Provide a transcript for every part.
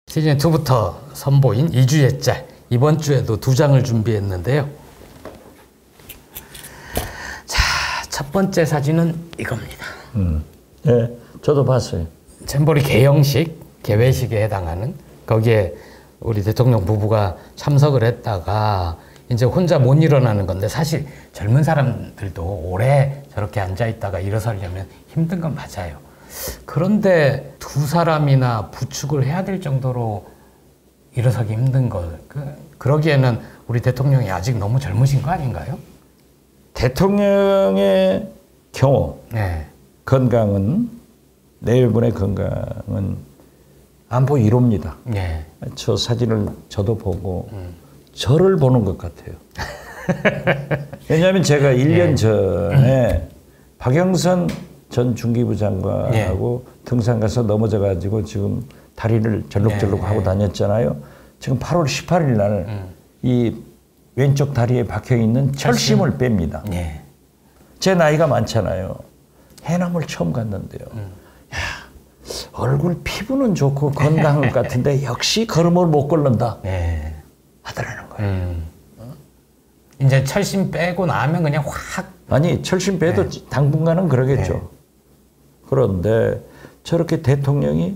시즌2부터 선보인 2주의 짤, 이번 주에도 2장을 준비했는데요. 자, 첫 번째 사진은 이겁니다. 네, 저도 봤어요. 잼버리 개영식, 개회식에 해당하는, 거기에 우리 대통령 부부가 참석을 했다가 이제 혼자 못 일어나는 건데, 사실 젊은 사람들도 오래 저렇게 앉아있다가 일어서려면 힘든 건 맞아요. 그런데 두 사람이나 부축을 해야 될 정도로 일어서기 힘든 거, 그러기에는 우리 대통령이 아직 너무 젊으신 거 아닌가요? 대통령의 경우 네. 건강은, 내일분의 건강은 안보 1호입니다. 네. 저 사진을 저도 보고 저를 보는 것 같아요. 왜냐하면 제가 1년 전에 박영선 전 중기부 장관하고 등산 가서 넘어져가지고 지금 다리를 절룩절룩 하고 다녔잖아요. 지금 8월 18일 날 이 왼쪽 다리에 박혀있는 철심을 뺍니다. 제 나이가 많잖아요. 해남을 처음 갔는데요. 야, 얼굴 피부는 좋고 건강한 것 같은데 역시 걸음을 못 걸는다 하더라는 거예요. 이제 철심 빼고 나면 그냥 확. 아니, 철심 빼도 당분간은 그러겠죠. 그런데 저렇게 대통령이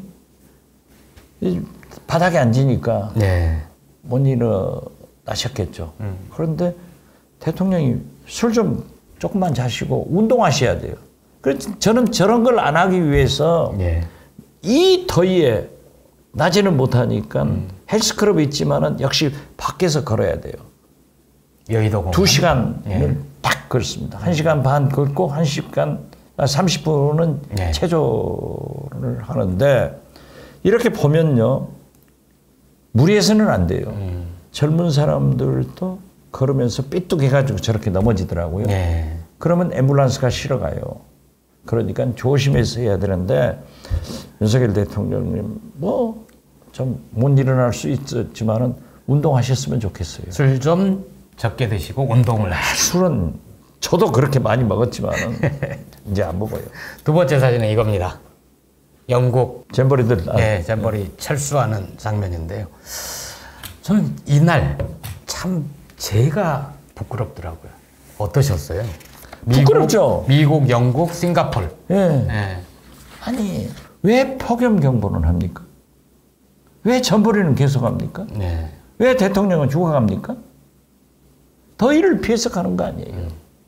바닥에 앉으니까 못 일어나셨겠죠. 그런데 대통령이 술 좀 조금만 자시고 운동하셔야 돼요. 그래서 저는 저런 걸 안 하기 위해서 이 더위에 낮에는 못하니까 헬스클럽이 있지만은 역시 밖에서 걸어야 돼요. 여의도 2시간을 딱 걷습니다. 1시간 반 걷고 1시간 30분은 체조를 하는데, 이렇게 보면요, 무리해서는 안 돼요. 젊은 사람들도 걸으면서 삐뚤해가지고 저렇게 넘어지더라고요. 그러면 앰뷸런스가 실어가요. 그러니까 조심해서 해야 되는데, 윤석열 대통령님 뭐 좀 못 일어날 수 있었지만은 운동하셨으면 좋겠어요. 술 좀 적게 드시고 운동을 하시고. 술은 저도 그렇게 많이 먹었지만은 이제 안 먹어요. 두 번째 사진은 이겁니다. 영국 잼버리들 잼버리 철수하는 장면인데요. 저는 이날 참 제가 부끄럽더라고요. 어떠셨어요? 부끄럽죠. 미국, 영국, 싱가포르. 아니, 왜 폭염 경보는 합니까? 왜 잼버리는 계속합니까? 왜 대통령은 죽어갑니까? 더위를 피해서 가는 거 아니에요.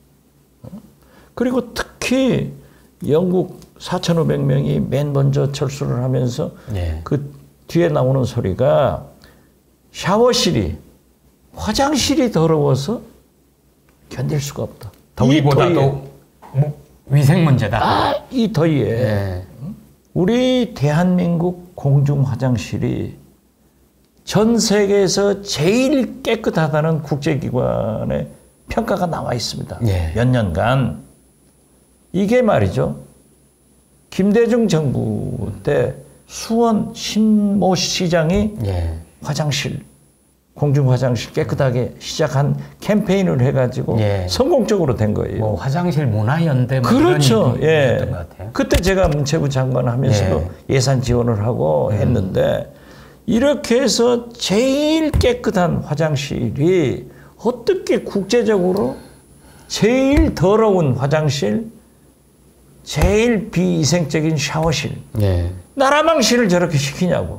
그리고 특히 영국 4,500명이 맨 먼저 철수를 하면서 그 뒤에 나오는 소리가 샤워실이, 화장실이 더러워서 견딜 수가 없다. 더위보다도 위생 문제다. 이 더위에 우리 대한민국 공중 화장실이 전 세계에서 제일 깨끗하다는 국제기관의 평가가 나와 있습니다. 몇 년간. 이게 말이죠, 김대중 정부 때 수원 신모 시장이 화장실, 공중 화장실 깨끗하게 시작한 캠페인을 해가지고 성공적으로 된 거예요. 뭐 화장실 문화연대 뭐 그렇죠. 이런 것 같아요. 그때 제가 문체부 장관 하면서도 예산 지원을 하고 했는데, 이렇게 해서 제일 깨끗한 화장실이 어떻게 국제적으로 제일 더러운 화장실, 제일 비위생적인 샤워실, 나라망실을 저렇게 시키냐고.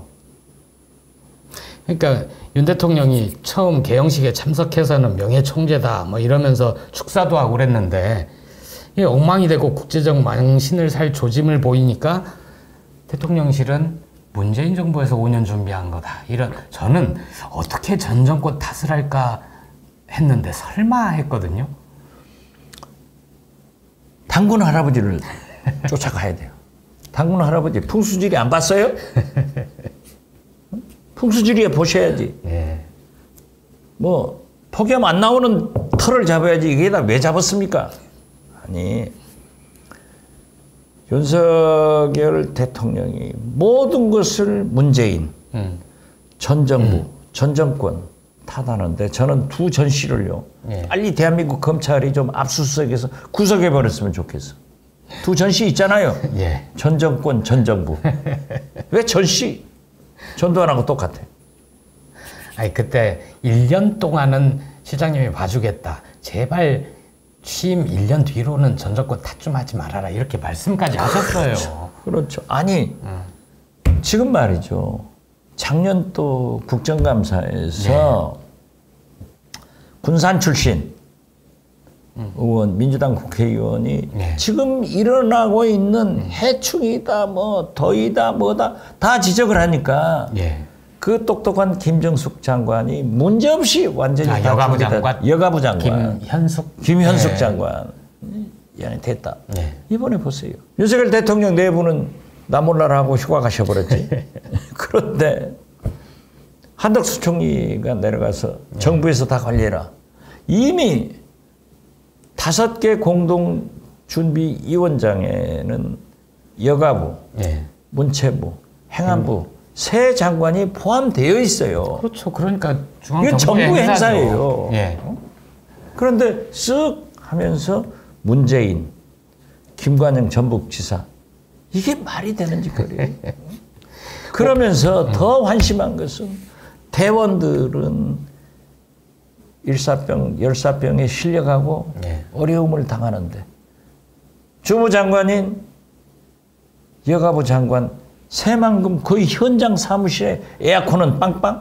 그러니까 윤 대통령이 처음 개영식에 참석해서는 명예총재다 뭐 이러면서 축사도 하고 그랬는데, 이게 엉망이 되고 국제적 망신을 살 조짐을 보이니까 대통령실은 문재인 정부에서 5년 준비한 거다. 이런, 저는 어떻게 전 정권 탓을 할까 했는데 설마 했거든요. 당군 할아버지를 쫓아가야 돼요. 당군 할아버지 풍수지리 안 봤어요? 풍수지리에 보셔야지. 뭐 폭염 안 나오는 털을 잡아야지. 이게 다 왜 잡았습니까? 아니, 윤석열 대통령이 모든 것을 문재인, 전 정부, 전 정권 탓하는데, 저는 두 전씨를요, 빨리 대한민국 검찰이 좀 압수수색해서 구속해버렸으면 좋겠어. 두 전씨 있잖아요. 전 정권, 전 정부. 왜 전씨? 전두환하고 똑같아. 아니 그때 1년 동안은 실장님이 봐주겠다. 제발 취임 1년 뒤로는 전 정권 탓좀하지 말아라. 이렇게 말씀까지 하셨어요. 그렇죠. 아니 지금 말이죠. 작년 또 국정감사에서 군산 출신 의원, 민주당 국회의원이 지금 일어나고 있는 해충이다, 뭐 더이다, 뭐다 다 지적을 하니까 그 똑똑한 김정숙 장관이 문제없이 완전히 다 여가부 장관, 여가부 장관, 김현숙 장관 됐다. 이번에 보세요. 윤석열 대통령 내부는 나 몰라라 하고 휴가 가셔버렸지. 그런데 한덕수 총리가 내려가서 정부에서 다 관리해라. 이미 5개 공동준비위원장에는 여가부, 문체부, 행안부 세 장관이 포함되어 있어요. 그렇죠. 그러니까 이게 정부 행사예요. 그런데 쓱 하면서 문재인, 김관영 전북지사 이게 말이 되는 짓거리예요. 그러면서 더 환심한 것은 대원들은 일사병, 열사병에 실려가고 어려움을 당하는데 주무장관인 여가부 장관 새만금 거의 현장 사무실에 에어컨은 빵빵?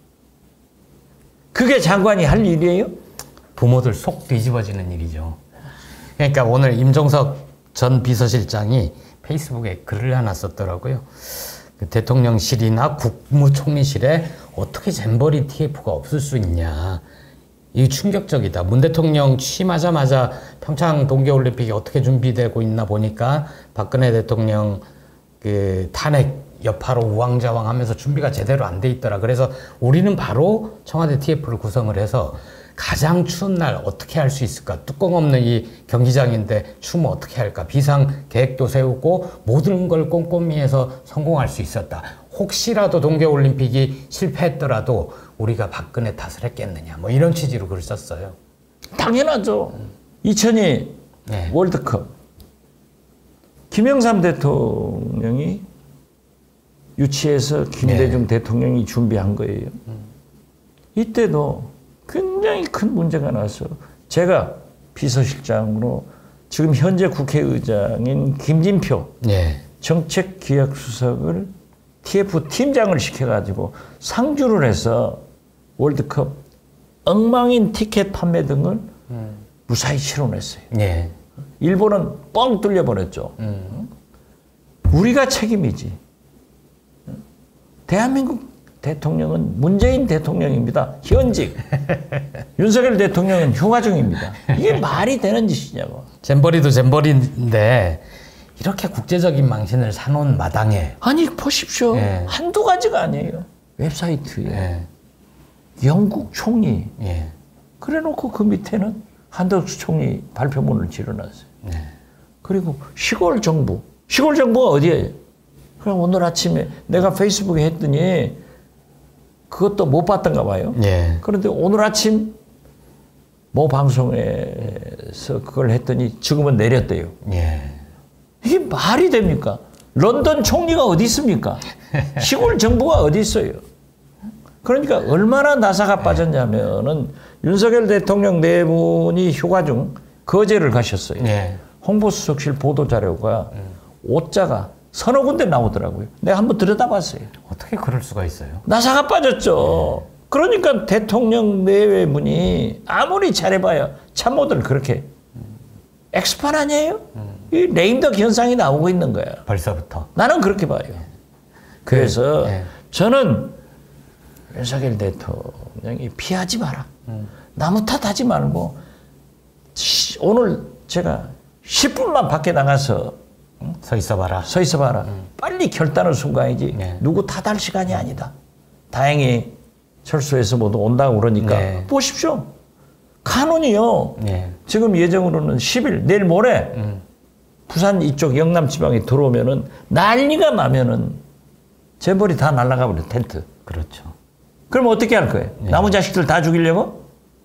그게 장관이 할 일이에요? 부모들 속 뒤집어지는 일이죠. 그러니까 오늘 임종석 전 비서실장이 페이스북에 글을 하나 썼더라고요. 그 대통령실이나 국무총리실에 어떻게 잼버리 TF가 없을 수 있냐. 이 충격적이다. 문 대통령 취임하자마자 평창 동계올림픽이 어떻게 준비되고 있나 보니까 박근혜 대통령 그 탄핵 여파로 우왕좌왕하면서 준비가 제대로 안 돼 있더라. 그래서 우리는 바로 청와대 TF를 구성을 해서 가장 추운 날 어떻게 할 수 있을까? 뚜껑 없는 이 경기장인데 추우면 어떻게 할까? 비상 계획도 세우고 모든 걸 꼼꼼히 해서 성공할 수 있었다. 혹시라도 동계올림픽이 실패했더라도 우리가 박근혜 탓을 했겠느냐. 뭐 이런 취지로 글을 썼어요. 당연하죠. 2002 월드컵. 김영삼 대통령이 유치해서 김대중 대통령이 준비한 거예요. 이때도 굉장히 큰 문제가 나서 제가 비서실장으로 지금 현재 국회의장인 김진표 정책기획수석을 TF 팀장을 시켜가지고 상주를 해서 월드컵 엉망인 티켓 판매 등을 무사히 실현했어요. 일본은 뻥 뚫려버렸죠. 우리가 책임이지. 대한민국 대통령은 문재인 대통령입니다. 현직. 윤석열 대통령은 휴가 중입니다. 이게 말이 되는 짓이냐고. 잼버리도 잼버리인데 이렇게 국제적인 망신을 사놓은 마당에 아니 보십시오. 한두 가지가 아니에요. 웹사이트에 영국 총리 그래놓고 그 밑에는 한덕수 총리 발표문을 지어놨어요. 그리고 시골 정부. 시골 정부가 어디예요? 그럼 오늘 아침에 내가 페이스북에 했더니 그것도 못 봤던가 봐요. 그런데 오늘 아침 모 방송에서 그걸 했더니 지금은 내렸대요. 이게 말이 됩니까? 런던 총리가 어디 있습니까? 시골 정부가 어디 있어요? 그러니까 얼마나 나사가 빠졌냐면은 윤석열 대통령 네 분이 휴가 중 거제를 가셨어요. 홍보수석실 보도자료가 오자가 서너 군데 나오더라고요. 내가 한번 들여다봤어요. 어떻게 그럴 수가 있어요? 나사가 빠졌죠. 그러니까 대통령 내외분이 아무리 잘해봐야 참모들 그렇게 엑스판 아니에요? 이 레임덕 현상이 나오고 있는 거야. 벌써부터. 나는 그렇게 봐요. 그래서 저는 윤석열 대통령이 피하지 마라. 나무 탓하지 말고 오늘 제가 10분만 밖에 나가서 서 있어봐라. 서 있어봐라. 빨리 결단할 순간이지. 누구 탓할 시간이 아니다. 다행히 철수해서 모두 온다고 그러니까 보십시오. 카논이요. 지금 예정으로는 10일 내일 모레 부산 이쪽 영남 지방에 들어오면은 난리가 나면은 재벌이 다 날아가 버려 텐트. 그렇죠. 그럼 어떻게 할 거예요? 나무 자식들 다 죽이려고?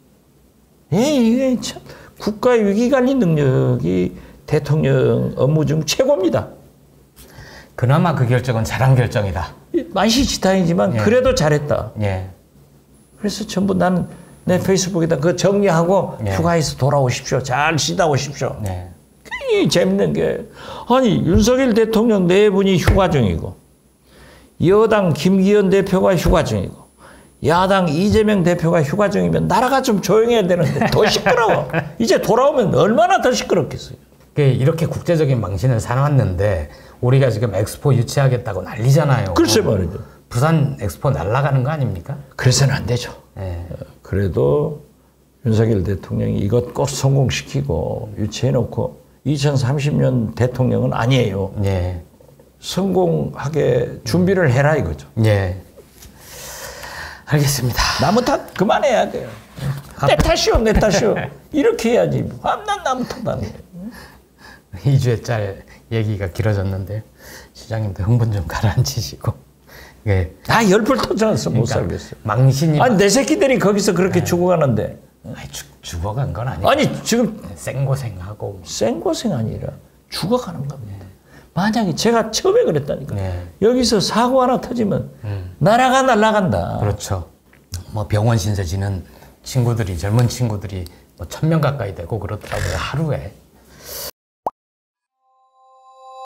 이게 참 국가의 위기관리 능력이 대통령 업무 중 최고입니다. 그나마 그 결정은 잘한 결정이다. 만시지탄이지만 예. 그래도 잘했다. 예. 그래서 전부 나는 내 페이스북에다 그거 정리하고 예. 휴가에서 돌아오십시오. 잘 쉬다 오십시오. 네. 굉장히 재밌는 게 아니 윤석열 대통령 네 분이 휴가 중이고 여당 김기현 대표가 휴가 중이고 야당 이재명 대표가 휴가 중이면 나라가 좀 조용해야 되는데 더 시끄러워. 이제 돌아오면 얼마나 더 시끄럽겠어요. 이렇게 국제적인 망신을 살아왔는데 우리가 지금 엑스포 유치하겠다고 난리잖아요. 글쎄 말이죠. 부산 엑스포 날아가는 거 아닙니까? 그래서는 안 되죠. 예. 그래도 윤석열 대통령이 이것 꼭 성공시키고 유치해놓고 2030년 대통령은 아니에요. 예. 성공하게 준비를 해라 이거죠. 예. 알겠습니다. 나무 탓 그만해야 돼요. 내 탓이요, 내 탓이요. 이렇게 해야지. 난 나무 탓하는 거예요. 2주에 얘기가 길어졌는데 시장님도 흥분 좀 가라앉히시고. 예. 나 열불 터져서 못 살겠어요. 망신이. 아니 내 새끼들이 거기서 그렇게 죽어가는데. 아니, 죽어간 건 아니고. 아니 지금 생고생하고. 생고생 아니라 죽어가는 겁니다. 만약에 제가 처음에 그랬다니까. 네. 여기서 사고 하나 터지면 나라가 날아간다. 그렇죠. 뭐 병원 신세 지는 친구들이 젊은 친구들이 뭐 1000명 가까이 되고 그렇더라고요. 하루에.